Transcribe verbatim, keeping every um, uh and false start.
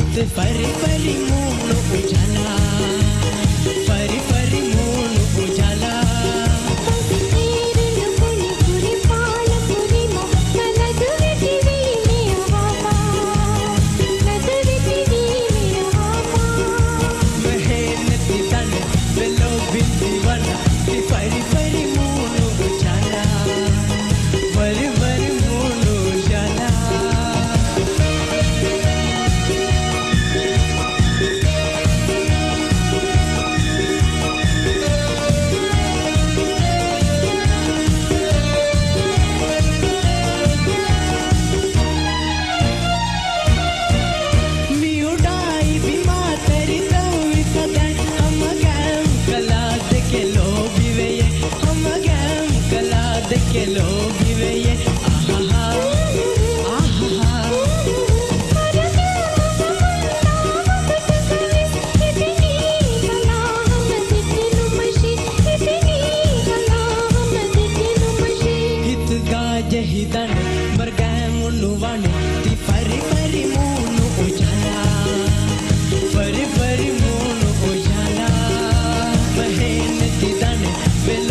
ते परी परी मून उजाला परी परी मून उजाला परी परी मून उजाला परी परी मून उजाला मी उड़ाई बीमा तेरी तवी कदन हम गैम कला दे के लोग वे हम गैम कला दे के लोग वे आहा आहा हित गाजे हिदन मर गए मुनु वाने ती परी परी मून उजाला परी परी मून उजाला बहन ती दन